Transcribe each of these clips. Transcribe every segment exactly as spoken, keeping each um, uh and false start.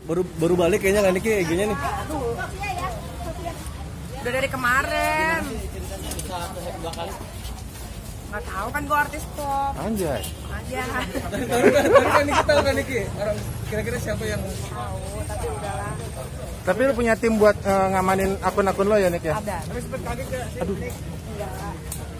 baru baru balik kayaknya nggak Niki G-nya nih. Udah dari kemarin. Nggak tahu kan gue artis pop. Anjay. Anjay. Tadi kan Niki tahu kan Niki orang kira-kira siapa yang Tahu, tapi udahlah. Tapi lu punya tim buat uh, ngamanin akun-akun lo ya Nik ya? Ada. tapi sempet kaget gak? Aduh. Enggak.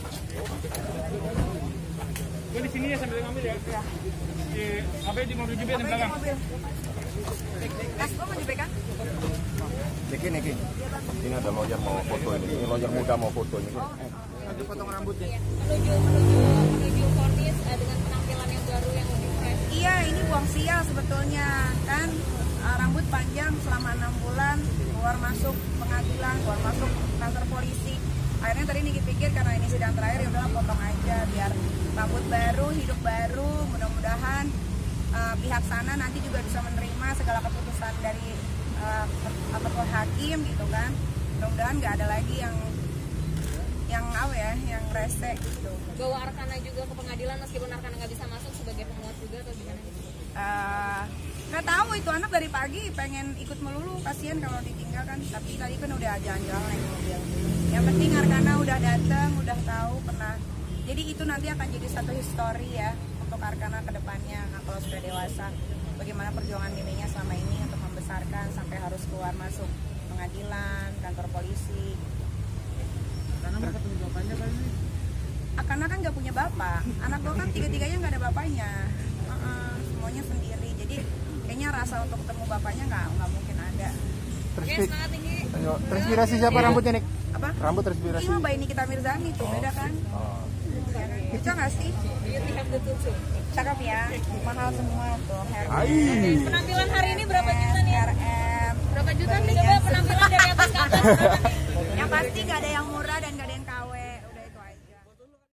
Gue di sini ya sambil ngambil ya. Ya. Di apa di mobil juga di belakang. Mobil. Kas lo mau dipegang? Niki Niki. Ini ada lawyer mau foto ini. Ini lawyer muda mau foto ini. Nanti potong rambutnya. Menuju menuju menuju vonis uh, dengan penampilan yang baru yang lebih fresh. Iya, ini buang sial sebetulnya kan. Uh, rambut panjang selama enam bulan, keluar masuk pengadilan, keluar masuk kantor polisi. Akhirnya tadi Niki pikir karena ini sidang terakhir ya udahlah potong aja biar rambut baru, hidup baru. Mudah-mudahan uh, pihak sana nanti juga bisa menerima segala keputusan dari uh, ataupun hakim gitu kan. Mudah-mudahan nggak ada lagi yang yang apa ya, yang rese gitu. Bawa Arkana juga ke pengadilan meskipun Arkana nggak bisa masuk sebagai penguat juga atau gimana? Uh, nggak tahu itu anak dari pagi pengen ikut melulu, kasihan kalau ditinggalkan. Tapi tadi kan udah jalan-jalan naik mobil. Yang penting Arkana udah datang, udah tahu pernah. Jadi itu nanti akan jadi satu histori ya untuk Arkana ke depannya. Nah, kalau sudah dewasa, bagaimana perjuangan Miminya selama ini untuk membesarkan sampai harus keluar masuk pengadilan, kantor polisi. Karena mereka punya bapaknya kan ini. Karena kan nggak punya bapak, anak gue kan tiga-tiganya nggak ada bapaknya, uh-uh, semuanya sendiri. Jadi kayaknya rasa untuk ketemu bapaknya nggak nggak mungkin ada. Oke, semangat tinggi. Ayo, transpirasi siapa rambutnya Nik? Apa? Rambut transpirasi. Ini mah bayi Nikita Mirzani tuh, beda kan? Oh. Bisa nggak sih? Beauty have the tutu. Cakep ya, mahal semua tuh. Ai. Penampilan hari ini berapa juta nih? R M. Berapa juta nih? Coba penampilan dari atas ke atas. Yang pasti nggak ada yang murah dan